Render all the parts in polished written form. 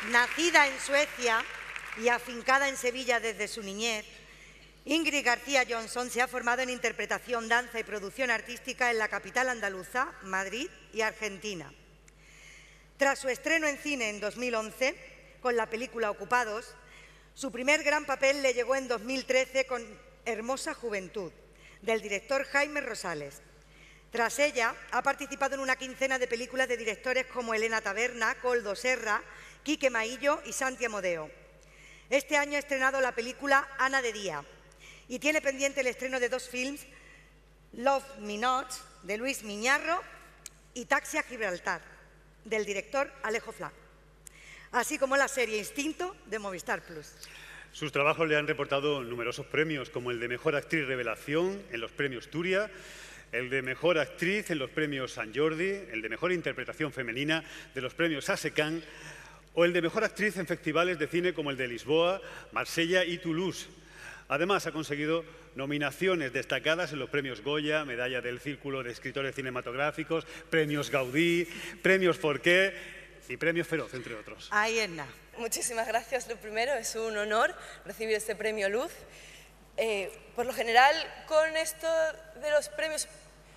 Nacida en Suecia y afincada en Sevilla desde su niñez, Ingrid García Johnson se ha formado en interpretación, danza y producción artística en la capital andaluza, Madrid y Argentina. Tras su estreno en cine en 2011, con la película Ocupados, su primer gran papel le llegó en 2013 con Hermosa Juventud, del director Jaime Rosales. Tras ella, ha participado en una quincena de películas de directores como Elena Taberna, Koldo Serra, Quique Maillo y Santi Amodeo. Este año ha estrenado la película Ana de Día y tiene pendiente el estreno de 2 films, Love Me Not, de Luis Miñarro, y Taxi a Gibraltar, del director Alejo Fla, así como la serie Instinto de Movistar Plus. Sus trabajos le han reportado numerosos premios, como el de Mejor Actriz Revelación en los premios Turia, el de Mejor Actriz en los premios Sant Jordi, el de Mejor Interpretación Femenina de los premios ASECAN o el de Mejor Actriz en festivales de cine como el de Lisboa, Marsella y Toulouse. Además, ha conseguido nominaciones destacadas en los premios Goya, Medalla del Círculo de Escritores Cinematográficos, premios Gaudí, premios Forqué y premios Feroz, entre otros. Ahí es nada. Muchísimas gracias. Lo primero, es un honor recibir este premio Luz. Por lo general, con esto de los premios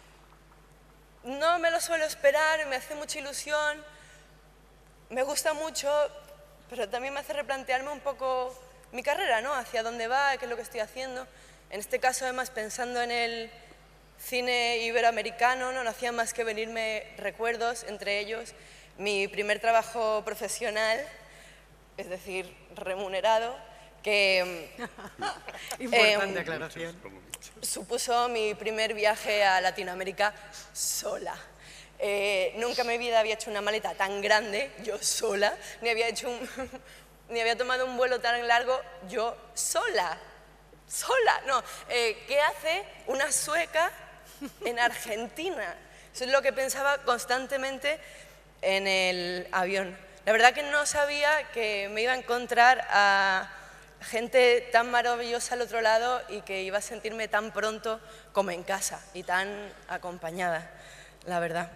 no me lo suelo esperar, me hace mucha ilusión, me gusta mucho, pero también me hace replantearme un poco mi carrera, ¿no? Hacia dónde va, qué es lo que estoy haciendo. En este caso, además, pensando en el cine iberoamericano, no hacía más que venirme recuerdos, entre ellos mi primer trabajo profesional, es decir, remunerado, que Importante aclaración. Supuso mi primer viaje a Latinoamérica sola. Nunca en mi vida había hecho una maleta tan grande, yo sola, ni había tomado un vuelo tan largo, yo sola. No, ¿qué hace una sueca en Argentina? Eso es lo que pensaba constantemente en el avión. La verdad que no sabía que me iba a encontrar a gente tan maravillosa al otro lado y que iba a sentirme tan pronto como en casa y tan acompañada, la verdad.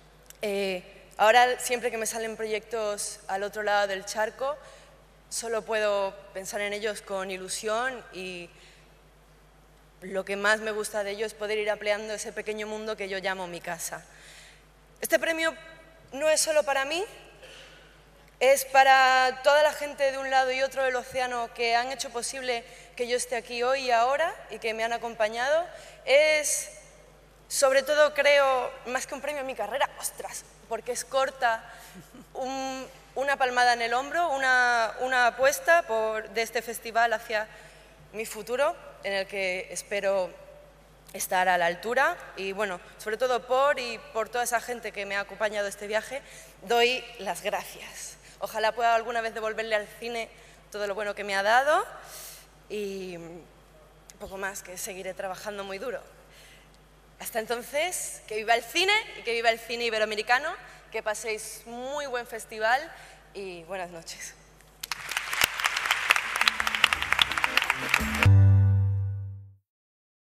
Ahora, siempre que me salen proyectos al otro lado del charco, solo puedo pensar en ellos con ilusión y lo que más me gusta de ello es poder ir ampliando ese pequeño mundo que yo llamo mi casa. Este premio no es solo para mí, es para toda la gente de un lado y otro del océano que han hecho posible que yo esté aquí hoy y ahora y que me han acompañado. Es, sobre todo, creo, más que un premio a mi carrera, ostras, porque es corta, una palmada en el hombro, una apuesta de este festival hacia mi futuro, en el que espero estar a la altura y, bueno, sobre todo por toda esa gente que me ha acompañado este viaje, doy las gracias. Ojalá pueda alguna vez devolverle al cine todo lo bueno que me ha dado y poco más, que seguiré trabajando muy duro. Hasta entonces, que viva el cine y que viva el cine iberoamericano, que paséis muy buen festival y buenas noches.